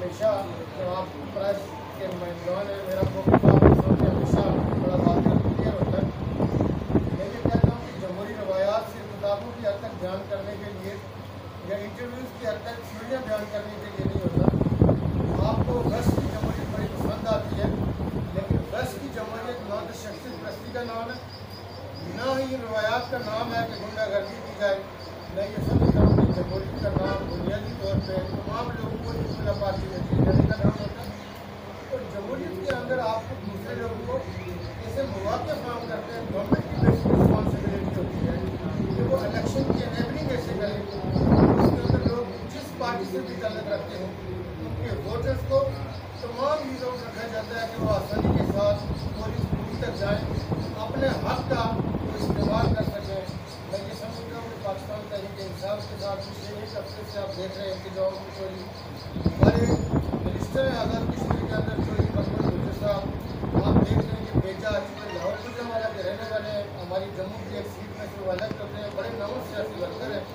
हमेशा जो आप प्रेस के नुमाइंदगान हैं, मेरा फोकस आपके सामने हमेशा बड़ा वाक़ई और क्लियर होता है। मैं ये कहता हूँ कि जमहूरी रवायात सिर्फ किताबों की हद तक बयान करने के लिए या इंटरव्यूज़ की हद तक थ्योरियाँ बयान करने के लिए नहीं होता। आपको रस की जमहूरियत बड़ी पसंद आती है, लेकिन रस की जमहूरियत ना तो शख्सियत परस्ती का नाम है, ना ही रवायात का नाम है कि गुंडागर्दी की जाए। मैं ये समझता हूँ कि जमहूरियत का नाम बुनियादी तौर पर तमाम लोगों को इस्लाह पार्टी में चीज देने का नाम होता है। और जमहूरियत के अंदर आपको दूसरे लोगों को ऐसे मौके फराहम करते हैं, गवर्नमेंट की बेसिक रिस्पॉन्सिबिलिटी होती है कि वो इलेक्शन की एनेबलिंग ऐसे करें उसके अंदर लोग जिस पार्टी से भी ताल्लुक रखते हैं उनके वोटर्स को तमाम चीज़ों को रखा जाता है कि वो आसानी के साथ पुलिस दूर तक जाएँ, अपने हक का इस्तेमाल कर सकें। मैं ये समझता हूँ कि पाकिस्तान तहरीक इंसाफ के साथ पिछले एक हफ्ते से आप देख रहे हैं कि जो चोरी हमारे मिनिस्टर हैं आज़ाद कश्मीर के अंदर चोरी मकबूल गुजर साहब, आप देख रहे हैं कि बेजा अजमेर लाहौर गुजरांवाला के रहने वाले हैं, हमारी जम्मू की एक सीट में से वो अलग करते हैं, बड़े नाम सियासी वर्कर हैं,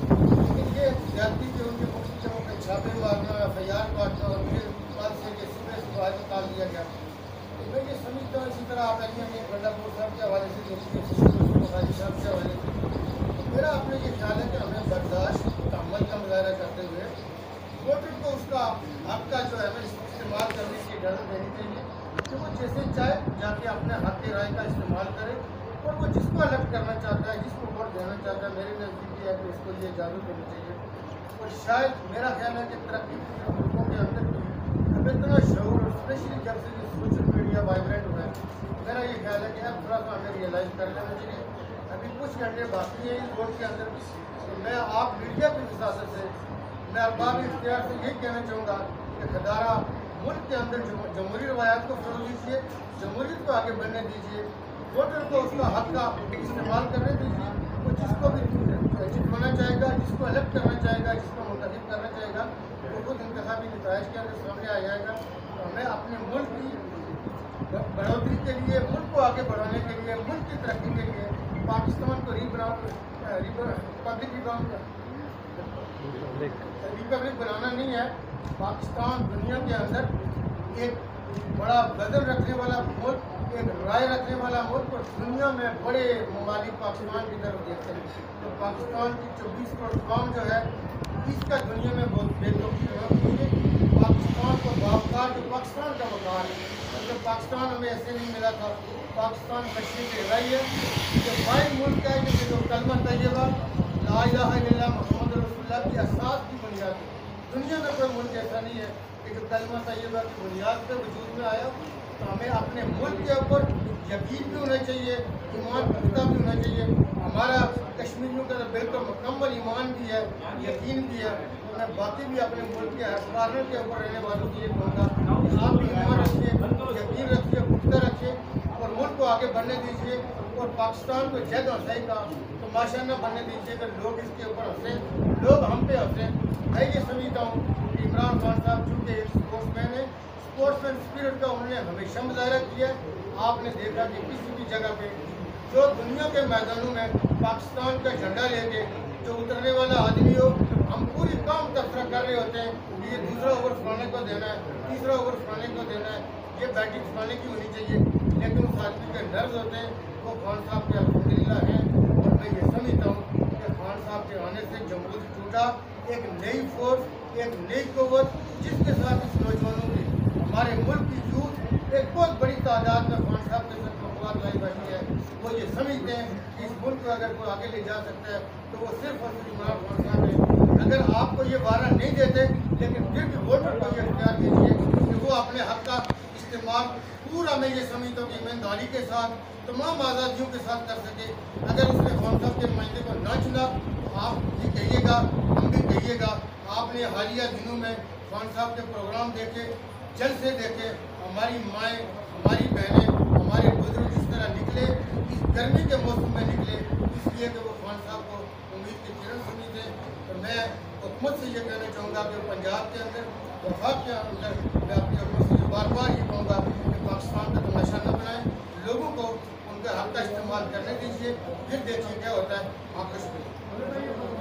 लेकिन ये ज्यादती के उनके मुख्य जगहों पर छापे मारना, FIR काटना और फिर बाद से कि सुबह से बाहर निकाल दिया गया। तो मैं ये समझता हूँ इसी तरह आप अली गंडापुर साहब के हवाले से देखिए, बुखारी साहब के हवाले से मेरा अपने ये ख्याल है कि हमें बर्दाश्त तहम्मुल का मुजाहरा करते हुए वोटर को उसका हक का जो है इस्तेमाल करने की इजाज़त देनी चाहिए कि वो जैसे चाहे जाके अपने हक की राय का इस्तेमाल करे और वो जिसको अलग करना चाहता है, जिसको वोट देना चाहता है, मेरे नज़दीक है कि उसको ये इजाज़त देनी चाहिए। और शायद मेरा ख्याल है कि तरक्की मुल्कों के अंदर भी अब इतना शऊर और स्पेशली जब से सोशल मीडिया वाइब्रेंट हुआ है, मेरा ये ख्याल है कि अब थोड़ा सा हमें रियलाइज़ कर लेना चाहिए। अभी कुछ घंटे बाकी हैं इस वोट के अंदर, तो मैं आप मीडिया की वसात से मैं अरबाब इख्तियार से यही कहना चाहूँगा कि खदारा मुल्क के अंदर जमहूरी रवायात को फरोग़ दीजिए, जमहूरियत को आगे बढ़ने दीजिए, वोटर को उसका हक का इस्तेमाल करने दीजिए। वो जिसको भी जितवाना चाहेगा, जिसको अलग करना चाहेगा, जिसको मुंतखब करना चाहेगा, वो खुद इंतखाबी नताइज के अंदर सामने आ जाएगा। तो हमें अपने मुल्क की बढ़ोतरी के लिए, मुल्क को आगे बढ़ाने के लिए, मुल्क की तरक्की के लिए पाकिस्तान को रिपब्लिक बनाना नहीं है। पाकिस्तान दुनिया के अंदर एक बड़ा वजन रखने वाला मुल्क, एक राय रखने वाला मुल्क, और दुनिया में बड़े ममालिक पाकिस्तान की तरफ देखते हैं। तो पाकिस्तान की 24 करोड़ कौम जो है इसका दुनिया में बहुत बेतुकी है। पाकिस्तान को बावकार जो पाकिस्तान का मकान है, तो पाकिस्तान हमें ऐसे नहीं मिला था। पाकिस्तान कश्मीर की लड़ाई है जो वाइड मुल्क है कि जो कलमा तैयबा ला इलाहा इल्लल्लाह मुहम्मद रसूलुल्लाह की असास की बुनियाद है। दुनिया में कोई मुल्क ऐसा नहीं है कि जो कलमा तैयबा की बुनियाद पर वजूद में आया। तो हमें अपने मुल्क के ऊपर यकीन भी होना चाहिए, ईमान पुख्ता भी होना चाहिए। हमारा कश्मीरियों का बिल्कुल मुकम्मल ईमान भी है, यकीन भी है। मैं बाकी भी अपने मुल्क के हर कॉर्नर के ऊपर रहने वालों को ये कहूँगा कि आप भी ईमान रखिए, यकीन रखिए, पुख्ता रखिए और मुल्क को आगे बढ़ने दीजिए। और पाकिस्तान को जद हंसाई का तो माशाअल्लाह बनने दीजिए कि लोग इसके ऊपर हंसें, लोग हम पे हंसें। मैं ये समझता हूँ कि इमरान खान साहब चूँकि एक स्पोर्ट्समैन है, स्पोर्ट्समैन स्पिरिट का उन्होंने हमेशा मुजाहरा किया। आपने देखा कि किसी भी जगह पे जो दुनिया के मैदानों में पाकिस्तान का झंडा लेके जो उतरने वाला आदमी हो, हम पूरी काम तबसरा कर रहे होते हैं कि ये दूसरा ओवर फलाने को देना है, तीसरा ओवर फलाने को देना है, ये बैटिंग फलाने की होनी चाहिए। लेकिन उस आदमी के नर्व होते हैं वो खान साहब के अल्हम्दुलिल्लाह हैं। और मैं ये समझता हूँ कि खान साहब के आने से जमहूरियत टूटा, एक नई फोर्स, एक नई क़ुव्वत जिसके साथ इस नौजवानों की, हमारे मुल्क की यूथ एक बहुत बड़ी तादाद में खान साहब के साथ मकबात लाई बैठी है। वो ये समझते हैं कि इस मुल्क को अगर कोई आगे ले जा सकता है तो वो सिर्फ और सिर्फ इमरान खान साहब है। अगर आपको ये वारा नहीं देते, लेकिन फिर भी वोटर को ये इख्तियार दीजिए कि वो अपने हक का इस्तेमाल पूरा, मैं ये समझता हूँ कि ईमानदारी के साथ तमाम आज़ादियों के साथ कर सके। अगर उसने खान साहब के नुमाइंदे को ना चुना तो आप भी कहिएगा, हम भी कहिएगा। आपने हालिया दिनों में खान साहब के प्रोग्राम देखे, जलसे देखे, हमारी माएँ, हमारी बहनें, हमारे बुजुर्ग जिस तरह निकले, इस गर्मी के मौसम में निकले, इसलिए कि वो खान साहब को उम्मीद की किरण समझते। तो मैं हुकूमत से ये कहना चाहूँगा कि पंजाब के अंदर, वफाक के अंदर, मैं अपनी हुकूमत से बार बार ये कहूँगा कि पाकिस्तान का तमाशा न बनाएं, लोगों को उनके हक का इस्तेमाल करने दीजिए, फिर देखिए क्या होता है। आपका शुक्रिया।